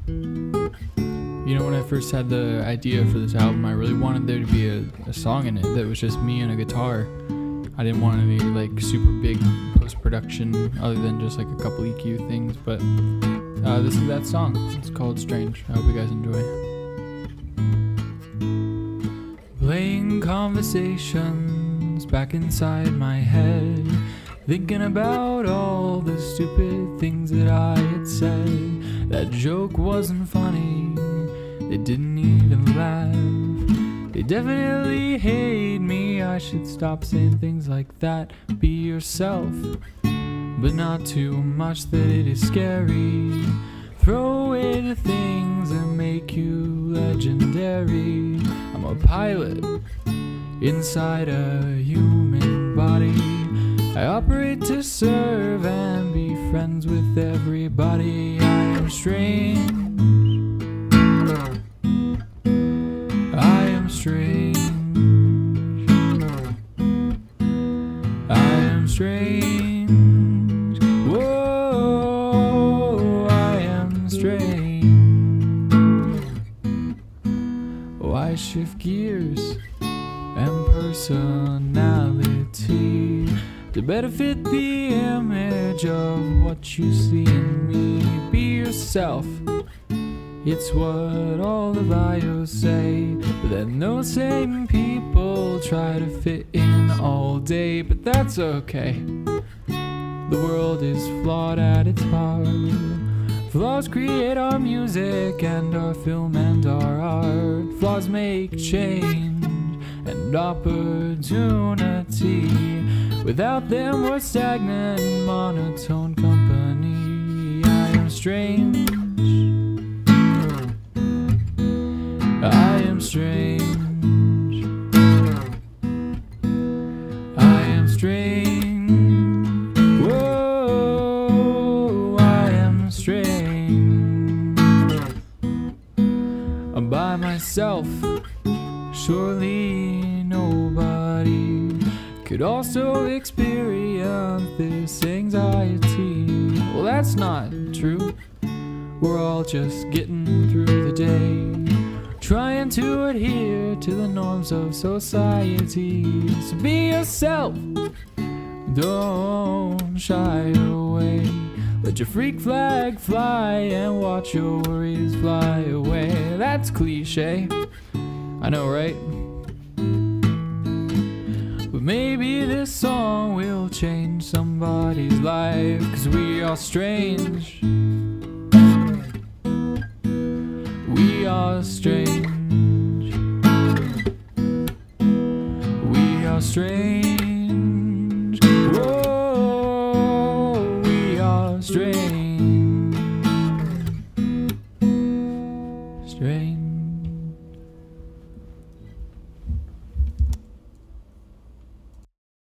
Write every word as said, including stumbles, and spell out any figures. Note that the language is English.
You know, when I first had the idea for this album, I really wanted there to be a, a song in it that was just me and a guitar. I didn't want any like super big post-production other than just like a couple E Q things, but uh, this is that song. It's called Strange. I hope you guys enjoy. Playing conversations back inside my head, thinking about all the stupid things that I had said. That joke wasn't funny, they didn't even laugh. They definitely hate me, I should stop saying things like that. Be yourself, but not too much that it is scary. Throw away the things that make you legendary. I'm a pilot inside a human body. I operate to serve and be friends with everybody. I am strange. I am strange. I am strange. Whoa, I am strange. Oh, I shift gears and personality to better fit the image of what you see in me. Be yourself, it's what all the bios say. But then those same people try to fit in all day. But that's okay, the world is flawed at its heart. Flaws create our music and our film and our art. Flaws make change and opportunity. Without them we're stagnant, monotone company. I am strange. I am strange. I am strange. Whoa, I am strange. I'm by myself, surely nobody could also experience this anxiety. Well, that's not true. We're all just getting through the day, trying to adhere to the norms of society. So be yourself, don't shy away. Let your freak flag fly and watch your worries fly away. That's cliche, I know, right? But maybe this song will change somebody's life, 'cause we are strange. We are strange. We are strange.